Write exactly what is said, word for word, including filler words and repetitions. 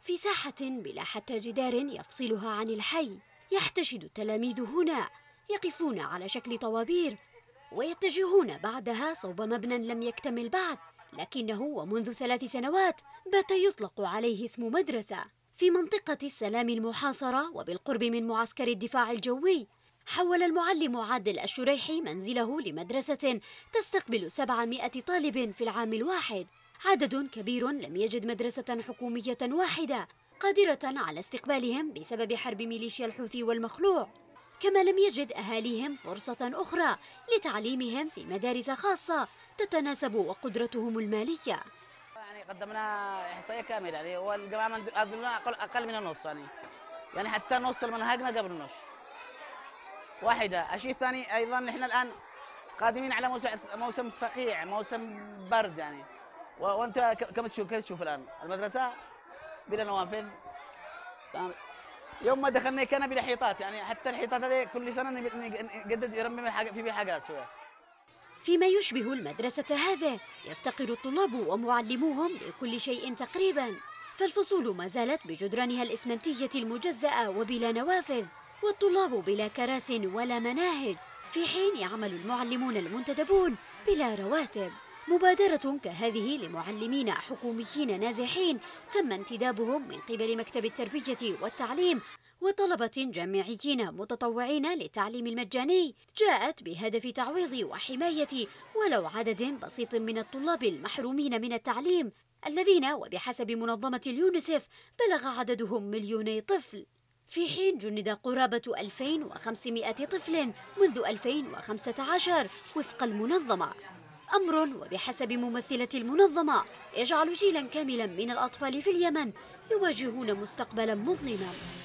في ساحة بلا حتى جدار يفصلها عن الحي، يحتشد التلاميذ هنا، يقفون على شكل طوابير ويتجهون بعدها صوب مبنى لم يكتمل بعد، لكنه ومنذ ثلاث سنوات بات يطلق عليه اسم مدرسة. في منطقة السلام المحاصرة وبالقرب من معسكر الدفاع الجوي، حول المعلم عادل الشريحي منزله لمدرسة تستقبل سبعمائة طالب في العام الواحد. عدد كبير لم يجد مدرسة حكومية واحدة قادرة على استقبالهم بسبب حرب ميليشيا الحوثي والمخلوع، كما لم يجد أهاليهم فرصة أخرى لتعليمهم في مدارس خاصة تتناسب وقدرتهم المالية. يعني قدمنا إحصائية كاملة، يعني والجماعة من أقل أقل من النص، يعني يعني حتى نص المنهج ما قبل النص. واحدة. الشيء الثاني أيضا نحن الآن قادمين على موسم موسم صقيع، موسم برد يعني. وأنت كم تشوف كيف تشوف الآن المدرسة بلا نوافذ. يوم ما دخلنا كان بلا حيطات، يعني حتى الحيطات هذه كل سنة نجدد يرمم في بها حاجات شوية. فيما يشبه المدرسة هذا يفتقر الطلاب ومعلموهم لكل شيء تقريبا، فالفصول ما زالت بجدرانها الإسمنتية المجزأة وبلا نوافذ، والطلاب بلا كراس ولا مناهج، في حين يعمل المعلمون المنتدبون بلا رواتب. مبادرة كهذه لمعلمين حكوميين نازحين تم انتدابهم من قبل مكتب التربية والتعليم وطلبة جامعيين متطوعين للتعليم المجاني، جاءت بهدف تعويض وحماية ولو عدد بسيط من الطلاب المحرومين من التعليم، الذين وبحسب منظمة اليونيسف بلغ عددهم مليوني طفل، في حين جند قرابة ألفين وخمسمائة طفل منذ ألفين وخمسة عشر وفق المنظمة. أمر وبحسب ممثلة المنظمة يجعل جيلا كاملا من الأطفال في اليمن يواجهون مستقبلا مظلما.